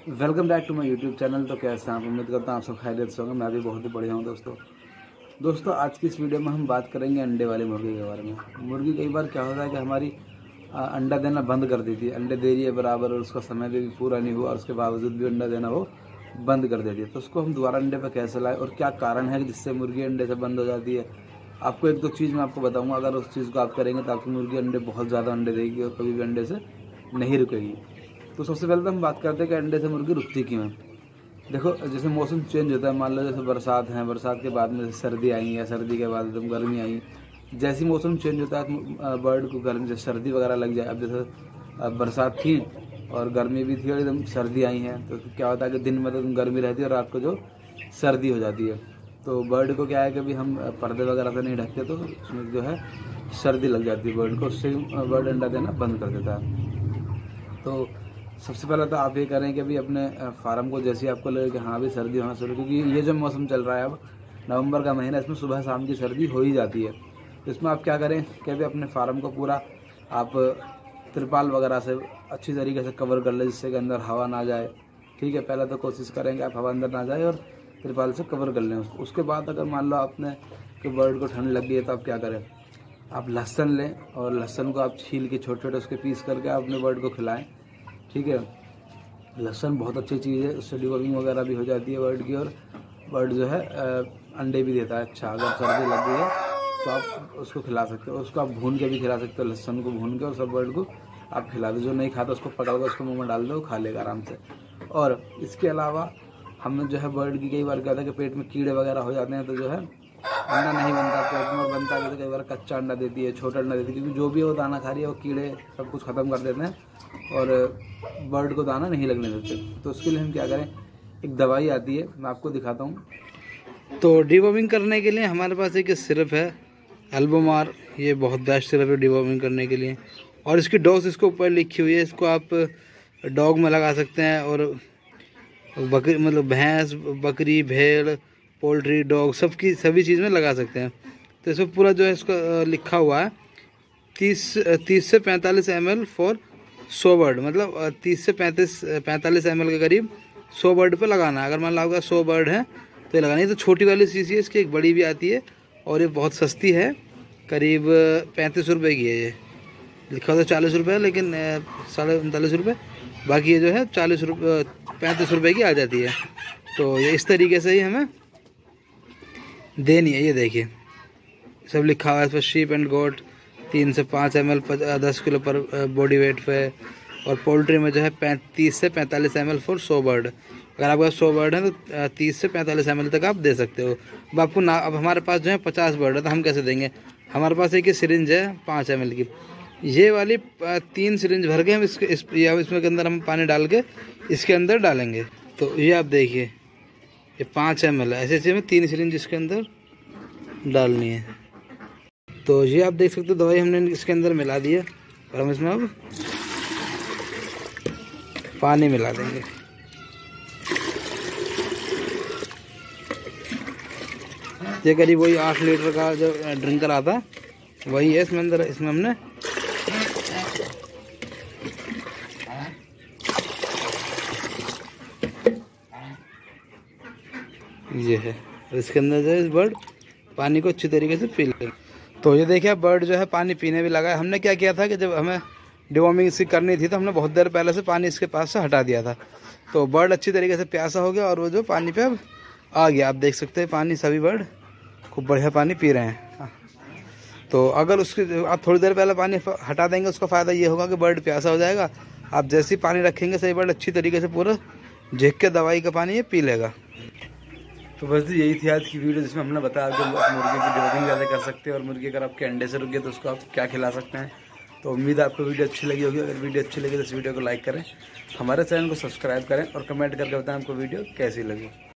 Welcome back to my YouTube channel. तो कैसे हैं आप? उम्मीद करता हूँ आप सब खैरियत से होंगे। मैं भी बहुत ही बढ़िया हूँ दोस्तों आज की इस वीडियो में हम बात करेंगे अंडे वाली मुर्गी के बारे में। मुर्गी कई बार क्या होता है कि हमारी अंडा देना बंद कर देती है, अंडे दे रही है बराबर और उसका समय भी पूरा नहीं हुआ और उसके बावजूद भी अंडा देना वो बंद कर देती है। तो उसको हम दोबारा अंडे पर कैसे लाएँ और क्या कारण है जिससे मुर्गी अंडे से बंद हो जाती है। आपको एक दो चीज़ मैं आपको बताऊँगा, अगर उस चीज़ को आप करेंगे तो आपकी मुर्गी अंडे बहुत ज़्यादा अंडे देगी और कभी भी अंडे से नहीं रुकेगी। तो सबसे पहले तो हम बात करते हैं कि अंडे से मुर्गी रुकती क्यों है। देखो, जैसे मौसम चेंज होता है, मान लो जैसे बरसात है, बरसात के बाद में सर्दी आई है, सर्दी के बाद एकदम गर्मी आई। जैसे मौसम चेंज होता है बर्ड को गर्मी, जैसे सर्दी वगैरह लग जाए। अब जैसे बरसात थी और गर्मी भी थी और एकदम सर्दी आई है, तो क्या होता है कि दिन में तो गर्मी रहती है और रात को जो सर्दी हो जाती है। तो बर्ड को क्या है कि अभी हम पर्दे वगैरह से नहीं ढकते तो उसमें जो है सर्दी लग जाती है बर्ड को, उससे बर्ड अंडा देना बंद कर देता है। तो सबसे पहले तो आप ये करें कि अभी अपने फार्म को जैसे आपको लगे कि हाँ भी सर्दी होना शुरू, क्योंकि ये जो मौसम चल रहा है अब नवंबर का महीना, इसमें सुबह शाम की सर्दी हो ही जाती है। तो इसमें आप क्या करें कि अभी अपने फार्म को पूरा आप तिरपाल वगैरह से अच्छी तरीके से कवर कर लें, जिससे कि अंदर हवा ना जाए। ठीक है, पहले तो कोशिश करेंगे आप हवा अंदर ना जाए और तिरपाल से कवर कर लें उसको। उसके बाद अगर मान लो आपने कि बर्ड को ठंड लग गई है तो आप क्या करें, आप लहसुन लें और लहसुन को आप छील के छोटे छोटे उसके पीस करके आप अपने बर्ड को खिलाएं। ठीक है, लहसुन बहुत अच्छी चीज़ है, उससे डिवॉर्मिंग वगैरह भी हो जाती है बर्ड की और बर्ड जो है अंडे भी देता है। अच्छा, अगर सर्दी लग गई है तो आप उसको खिला सकते हो, उसको आप भून के भी खिला सकते हो, लहसुन को भून के और सब बर्ड को आप खिला दो। जो नहीं खाता उसको पकड़ कर उसको मुँह में डाल दो, खा लेगा आराम से। और इसके अलावा हम जो है बर्ड की कई बार क्या होता है कि पेट में कीड़े वगैरह हो जाते हैं, तो जो है अंडा नहीं बनता, पेट में बनता है तो कई बार कच्चा अंडा देती है, छोटा अंडा देती है, क्योंकि जो भी वो दाना खा रही है वो कीड़े सब कुछ ख़त्म कर देते हैं और बर्ड को दाना नहीं लगने देते। तो उसके लिए हम क्या करें, एक दवाई आती है, मैं आपको दिखाता हूँ। तो डिवॉर्मिंग करने के लिए हमारे पास एक सिरप है एल्बोमार। ये बहुत बेस्ट सिरप है डिवॉर्मिंग करने के लिए और इसकी डोज इसके ऊपर लिखी हुई है। इसको आप डॉग में लगा सकते हैं और बकरी मतलब भैंस, बकरी, भेड़, पोल्ट्री, डॉग सभी चीज़ में लगा सकते हैं। तो इसमें पूरा जो है इसका लिखा हुआ है 30 से 45 ml फॉर 100 बर्ड, मतलब 30 से 45 ml के करीब 100 बर्ड पे लगाना है। अगर मान लो आपका 100 बर्ड है तो ये लगाना है। तो छोटी वाली शीशी है, इसकी एक बड़ी भी आती है और ये बहुत सस्ती है, करीब 35 रुपये की है। ये लिखा होता है 40 रुपये, लेकिन 39.5 रुपये, बाकी ये जो है 35 रुपये की आ जाती है। तो ये इस तरीके से ही हमें देनी है। ये देखिए सब लिखा हुआ है इस पर, शीप एंड गोट 3 से 5 ml 10 किलो पर बॉडी वेट पे, और पोल्ट्री में जो है 30 से 45 ml फॉर 100 बर्ड। अगर आपके पास 100 बर्ड है तो 30 से 45 ml तक आप दे सकते हो। अब आपको ना, अब हमारे पास जो है 50 बर्ड है तो हम कैसे देंगे। हमारे पास एक सिरिंज है 5 ml की, ये वाली 3 सिरिंज भर के हम इसमें के अंदर हम पानी डाल के इसके अंदर डालेंगे। तो ये आप देखिए, ये 5 ml है, ऐसे हमें 3 सिरिंज इसके अंदर डालनी है। तो ये आप देख सकते हो दवाई हमने इसके अंदर मिला दी है और हम इसमें अब पानी मिला देंगे। ये करीब वही 8 लीटर का जो ड्रिंकर आता है वही है इसमें अंदर। इसमें हमने ये है, इसके अंदर जो है इस बर्ड पानी को अच्छी तरीके से पी लेंगे। तो ये देखिए बर्ड जो है पानी पीने भी लगा है। हमने क्या किया था कि जब हमें डिवॉर्मिंग इसकी करनी थी तो हमने बहुत देर पहले से पानी इसके पास से हटा दिया था। तो बर्ड अच्छी तरीके से प्यासा हो गया और वो जो पानी पे अब आ गया। आप देख सकते हैं पानी, सभी बर्ड खूब बढ़िया पानी पी रहे हैं। तो अगर उसके आप थोड़ी देर पहले पानी हटा देंगे, उसका फ़ायदा ये होगा कि बर्ड प्यासा हो जाएगा। आप जैसे ही पानी रखेंगे सही बर्ड अच्छी तरीके से पूरा झेक के दवाई का पानी ये पी लेगा। तो बस यही थी आज की वीडियो, जिसमें हमने बताया कि मुर्गी की डिवॉर्मिंग ज़्यादा कर सकते हैं और मुर्गी अगर आपके अंडे से रुक गए तो उसको आप क्या खिला सकते हैं। तो उम्मीद है आपको वीडियो अच्छी लगी होगी। अगर वीडियो अच्छी लगी तो इस वीडियो को लाइक करें, हमारे चैनल को सब्सक्राइब करें और कमेंट करके बताएं आपको वीडियो कैसी लगी।